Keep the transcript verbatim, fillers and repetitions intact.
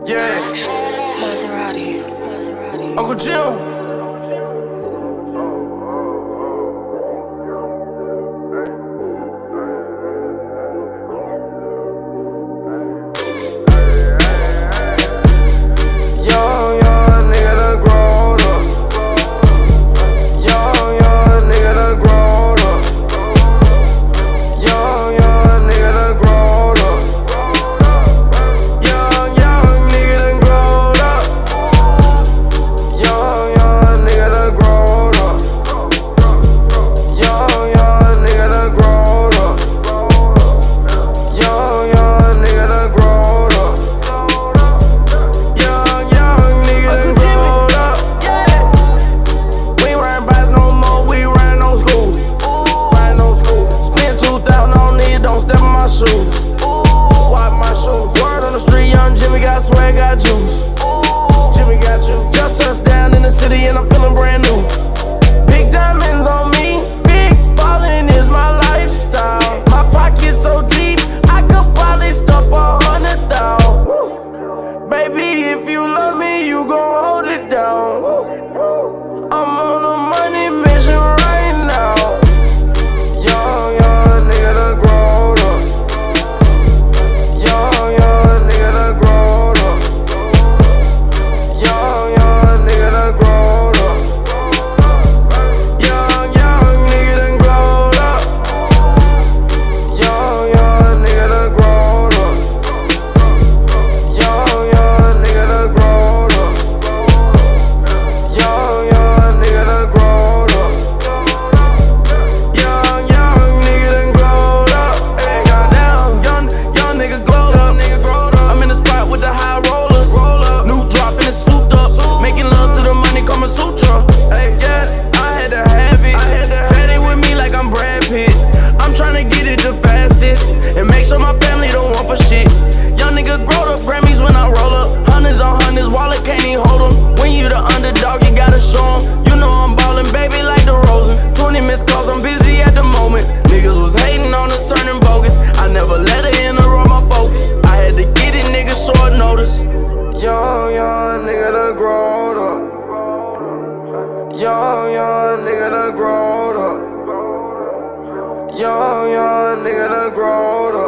Yeah. Maserati. Maserati. Uncle Jim. Swag got juice. Jimmy got you. Just touched down in the city and I'm feeling brand new. Big diamonds on me, big ballin' is my lifestyle. My pocket's so deep, I could probably stuff a hundred thousand. Baby, if you love me, you gon' hold it down. I'm on a money mission right now. Young, young nigga done growed up. Young, young nigga done growed up. Young, young nigga done growed up. Young, young nigga done growed up. Young, young nigga done growed up. Young, young nigga done growed up. Young, young nigga done growed up. Young, young nigga done growed up. Hey, goddamn, young, young nigga glowed up. I'm in the spot with the high rollers. New drop in the suit up. Making love to the money, Kama Sutra. Hey, yeah, I had to have it. Betting with me like I'm Brad Pitt. I'm tryna get it the fastest and make sure my family don't want for shit. Young nigga growed up, Grammys when I roll up. Hundreds on hundreds, wallet can't even hold them. When you the underdog, you gotta show 'em. You know I'm ballin', baby, like the Rosen. twenty missed calls, I'm busy at the moment. Niggas was hating on us, turning bogus. I never let it interrupt my focus. I had to get it, nigga, short notice. Young, young nigga done growed up. Young, young nigga done growed up. Young, young nigga done growed up.